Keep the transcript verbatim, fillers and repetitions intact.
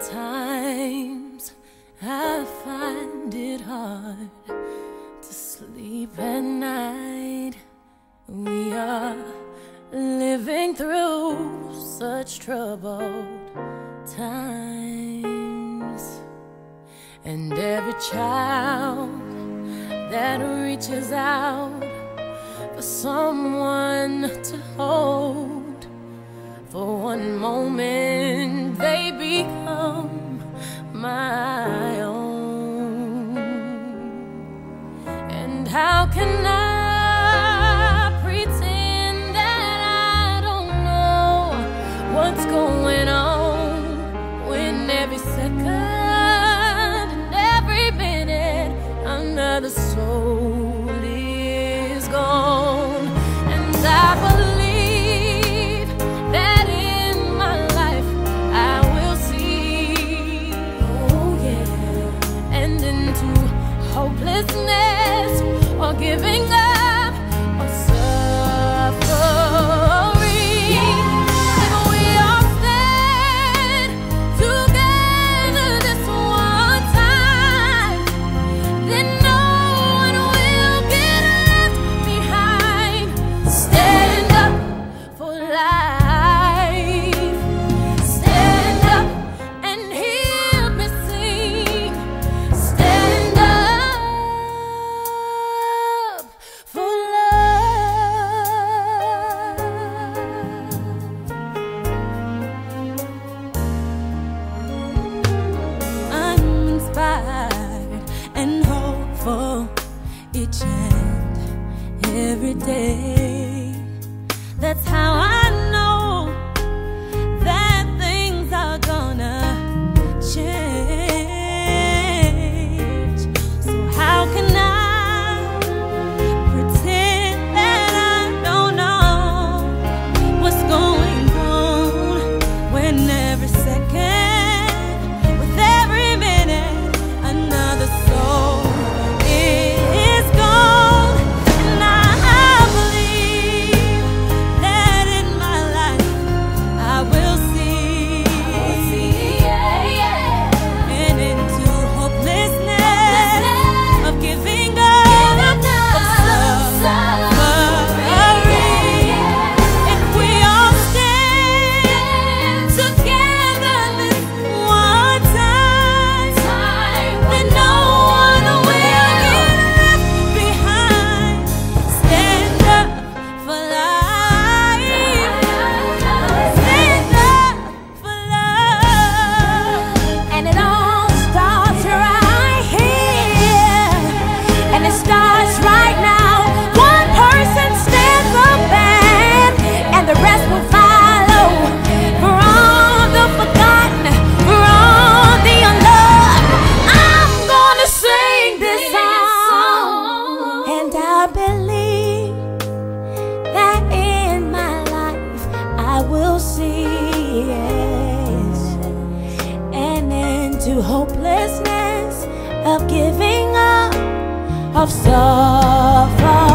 Times I find it hard to sleep at night. We are living through such troubled times, and every child that reaches out for someone to hold, for one moment they become my own. And how can I pretend that I don't know what's going on when every second and every minute another soul is gone? And I believe that in my life I will see, oh yeah, and into hopelessness or giving up or suffering. If we all stand together this one time, then no one will get left behind. Stand up for life. Stand up and hear me sing. Stand up for love. I'm inspired and hopeful each and every day. That's how I know that things are gonna change. So how can I pretend that I don't know what's going on when every second, with every minute, another soul is gone? And I believe that in my life I will see, and into hopelessness of giving up, of suffering. If we all stand together this one time, then no one will get left behind. Stand up for life. Stand up for love. And it all starts right here, and it starts right now. One person stands up and, and the rest will follow. For all the forgotten, for all the unloved, I'm gonna sing this song. And I believe that in my life I will see, yes, and into hopelessness of giving up, of suffering.